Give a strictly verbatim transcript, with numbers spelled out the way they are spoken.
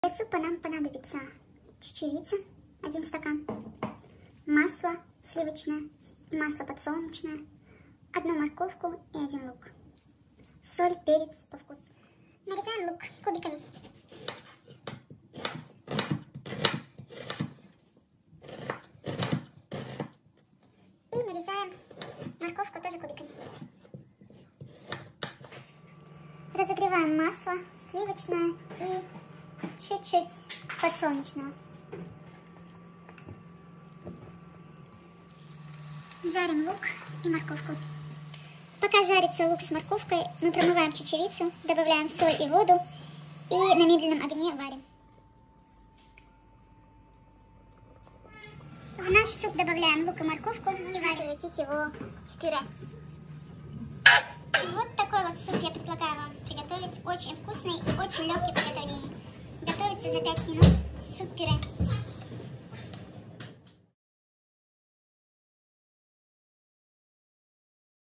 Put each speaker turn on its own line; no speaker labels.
Для супа нам понадобится чечевица, один стакан, масло сливочное и масло подсолнечное, одну морковку и один лук, соль, перец по вкусу. Нарезаем лук кубиками. И нарезаем морковку тоже кубиками. Разогреваем масло сливочное и чуть-чуть подсолнечного. Жарим лук и морковку. Пока жарится лук с морковкой, мы промываем чечевицу, добавляем соль и воду и на медленном огне варим. В наш суп добавляем лук и морковку и варим, превратить его в пюре. Вот такой вот суп я предлагаю вам приготовить. Очень вкусный и очень легкий в приготовлении. Готовится за пять минут.